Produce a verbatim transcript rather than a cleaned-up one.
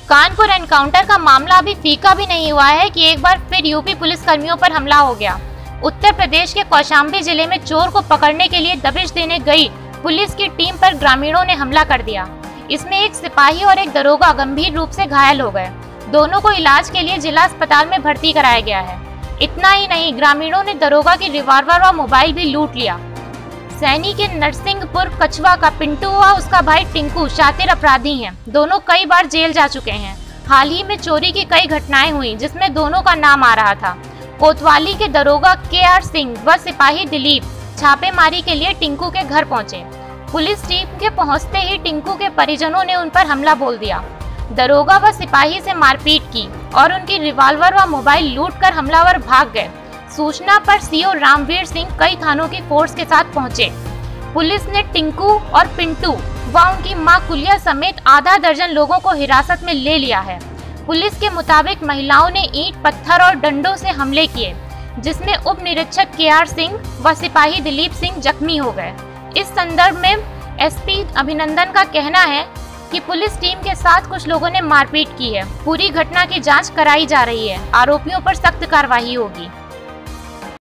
Kanpur encounter का मामला अभी फीका भी नहीं हुआ है कि एक बार फिर यूपी पुलिस कर्मियों पर हमला हो गया। उत्तर प्रदेश के कौशाम्बी जिले में चोर को पकड़ने के लिए दबिश देने गई पुलिस की टीम पर ग्रामीणों ने हमला कर दिया। इसमें एक सिपाही और एक दरोगा गंभीर रूप से घायल हो गए। दोनों को इलाज के लिए जिला अस्पताल में भर्ती कराया गया है। इतना ही नहीं, ग्रामीणों ने दरोगा की रिवॉल्वर और मोबाइल भी लूट लिया। सैनी के नरसिंहपुर कछवा का पिंटू व उसका भाई टिंकू शातिर अपराधी हैं। दोनों कई बार जेल जा चुके हैं। हाल ही में चोरी की कई घटनाएं हुई जिसमें दोनों का नाम आ रहा था। कोतवाली के दरोगा के आर सिंह व सिपाही दिलीप छापेमारी के लिए टिंकू के घर पहुंचे। पुलिस टीम के पहुंचते ही टिंकू के परिजनों ने उन पर हमला बोल दिया। दरोगा व सिपाही से मारपीट की और उनकी रिवॉल्वर व मोबाइल लूटकर हमलावर भाग गए। सूचना पर सीओ रामवीर सिंह कई थानों की फोर्स के साथ पहुंचे। पुलिस ने टिंकू और पिंटू व उनकी मां कुलिया समेत आधा दर्जन लोगों को हिरासत में ले लिया है। पुलिस के मुताबिक महिलाओं ने ईंट पत्थर और डंडों से हमले किए, जिसमें उप निरीक्षक के आर सिंह व सिपाही दिलीप सिंह जख्मी हो गए। इस संदर्भ में एसपी अभिनंदन का कहना है कि पुलिस टीम के साथ कुछ लोगों ने मारपीट की है। पूरी घटना की जांच कराई जा रही है। आरोपियों पर सख्त कार्रवाई होगी।